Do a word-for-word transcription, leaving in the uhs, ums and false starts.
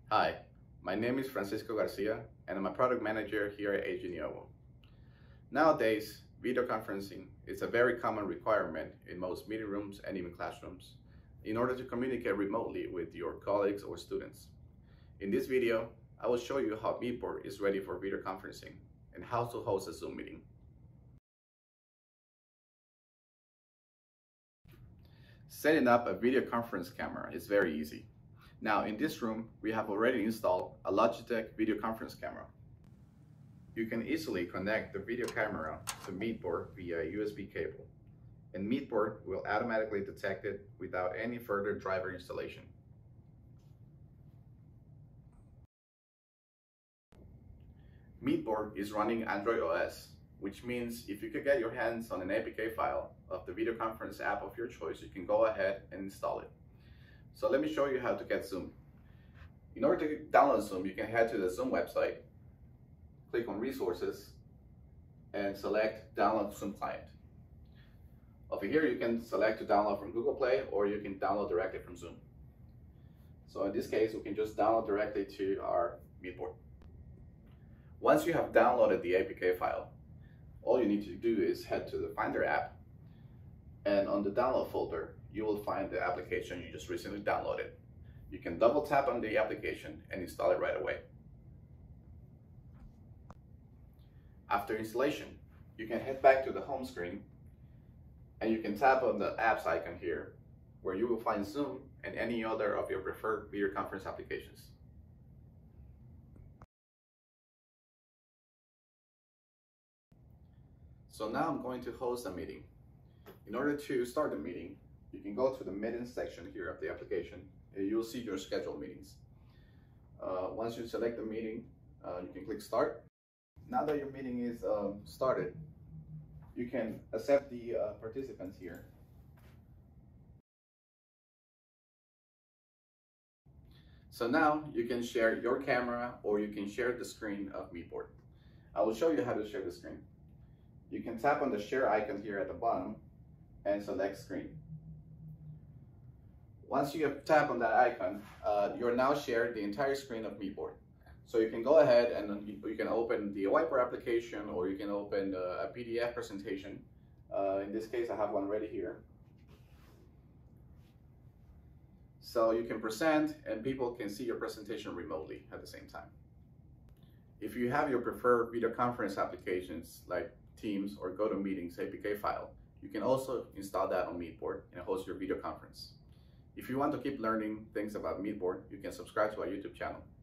Hi, my name is Francisco Garcia and I'm a product manager here at A G Neovo. Nowadays, video conferencing is a very common requirement in most meeting rooms and even classrooms in order to communicate remotely with your colleagues or students. In this video, I will show you how Meetboard is ready for video conferencing and how to host a Zoom meeting. Setting up a video conference camera is very easy. Now in this room, we have already installed a Logitech video conference camera. You can easily connect the video camera to Meetboard via a U S B cable, and Meetboard will automatically detect it without any further driver installation. Meetboard is running Android O S, which means if you could get your hands on an A P K file of the video conference app of your choice, you can go ahead and install it. So let me show you how to get Zoom. In order to download Zoom, you can head to the Zoom website, click on Resources, and select Download Zoom Client. Over here, you can select to download from Google Play, or you can download directly from Zoom. So in this case, we can just download directly to our Meetboard. Once you have downloaded the A P K file, all you need to do is head to the Finder app, and on the download folder, you will find the application you just recently downloaded. You can double tap on the application and install it right away. After installation, you can head back to the home screen and you can tap on the apps icon here, where you will find Zoom and any other of your preferred video conference applications. So now I'm going to host a meeting. In order to start the meeting, you can go to the meetings section here of the application and you'll see your scheduled meetings. Uh, once you select the meeting, uh, you can click start. Now that your meeting is um, started, you can accept the uh, participants here. So now you can share your camera or you can share the screen of Meetboard. I will show you how to share the screen. You can tap on the share icon here at the bottom and select screen. Once you have tapped on that icon, uh, you're now shared the entire screen of Meetboard. So you can go ahead and you can open the Whiteboard application, or you can open a P D F presentation. Uh, in this case, I have one ready here. So you can present and people can see your presentation remotely at the same time. If you have your preferred video conference applications like Teams or GoToMeetings A P K file, you can also install that on Meetboard and host your video conference. If you want to keep learning things about Meetboard, you can subscribe to our YouTube channel.